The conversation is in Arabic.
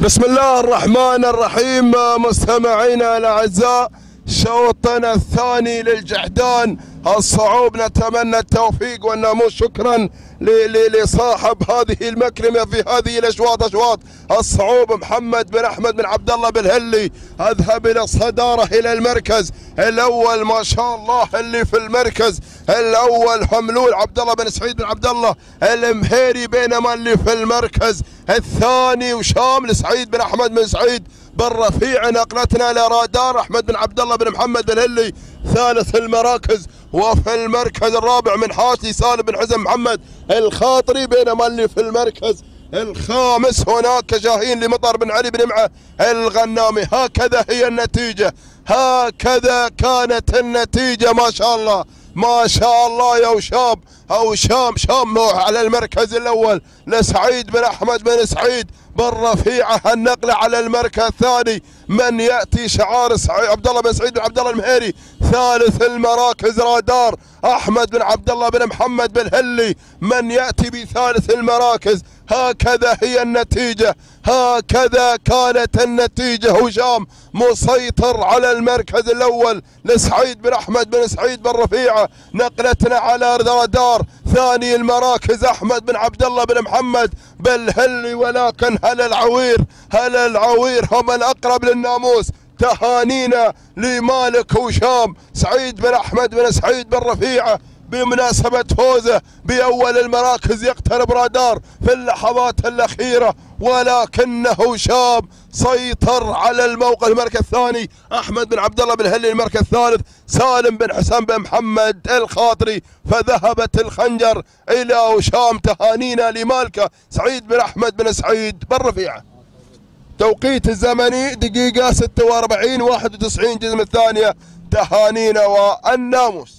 بسم الله الرحمن الرحيم. مستمعينا الاعزاء، شوطنا الثاني للجحدان الصعوب، نتمنى التوفيق والناموس. شكرا لصاحب هذه المكرمه في هذه الاشواط، اشواط الصعوب، محمد بن احمد بن عبد الله بالهلي. اذهب الى الصداره الى المركز الاول، ما شاء الله اللي في المركز الاول حملول عبد الله بن سعيد بن عبد الله المهيري، بينما اللي في المركز الثاني وشام لسعيد بن احمد بن سعيد بالرفيع. نقلتنا لرادار احمد بن عبد الله بن محمد بالهلي ثالث المراكز، وفي المركز الرابع من حاتي سالم بن حزم محمد الخاطري، بينما اللي في المركز الخامس هناك شاهين لمطر بن علي بن معه الغنامي. هكذا هي النتيجة، هكذا كانت النتيجة. ما شاء الله ما شاء الله يا وشام او شام على المركز الاول لسعيد بن احمد بن سعيد بالرفيعه. النقله على المركز الثاني من ياتي شعار عبد الله بن سعيد بن عبد الله المهيري. ثالث المراكز رادار احمد بن عبد الله بن محمد بالهلي من ياتي بثالث المراكز. هكذا هي النتيجه، هكذا كانت النتيجه. هشام مسيطر على المركز الاول لسعيد بن احمد بن سعيد بالرفيعه. نقلتنا على رادار ثاني المراكز احمد بن عبد الله بن محمد بالهلي، ولكن هل العوير هم الاقرب للناموس. تهانينا لمالك هشام سعيد بن احمد بن سعيد بالرفيعه بمناسبة فوزه بأول المراكز. يقترب رادار في اللحظات الأخيرة، ولكن هشام سيطر على الموقع. المركز الثاني أحمد بن عبد الله بن هلي، المركز الثالث سالم بن حسن بن محمد الخاطري، فذهبت الخنجر إلى هشام. تهانينا لمالكه سعيد بن أحمد بن سعيد بالرفيعة. توقيت الزمني دقيقة 46:91 جزم الثانية. تهانينا والناموس.